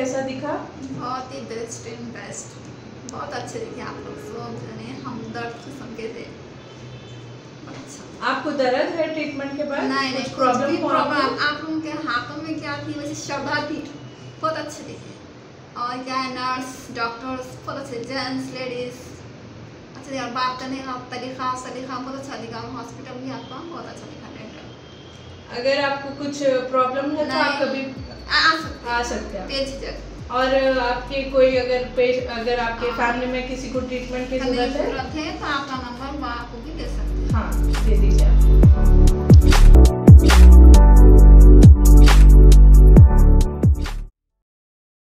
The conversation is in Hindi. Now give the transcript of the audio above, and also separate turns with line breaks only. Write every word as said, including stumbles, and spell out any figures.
कैसा दिखा?
बहुत ही बेस्ट एंड बेस्ट, बहुत अच्छे दिखे आप लोग सब जने, हम दर्द की सुन के थे। अच्छा
आपको दर्द है ट्रीटमेंट के बाद?
नहीं नहीं,
प्रॉब्लम
प्रॉब्लम आप लोगों के हाथों में क्या थी वैसे श्रद्धा थी, बहुत अच्छे दिखे। और क्या है, नर्स डॉक्टर्स बहुत अच्छे, जेंट्स लेडीज अच्छे दिखा, बात करने का तरीका सलीका बहुत अच्छा दिखा। हॉस्पिटल भी आपका बहुत अच्छा दिखा। डेंटल
अगर आपको कुछ प्रॉब्लम है तो आप कभी
आ सकते
आ सकते हैं
बेझिझक।
और आपके कोई अगर पेश अगर आपके फैमिली में किसी को ट्रीटमेंट की जरूरत है
है तो आपका नंबर वो आपको भी दे सकते हैं।
हाँ दे दीजिए आप।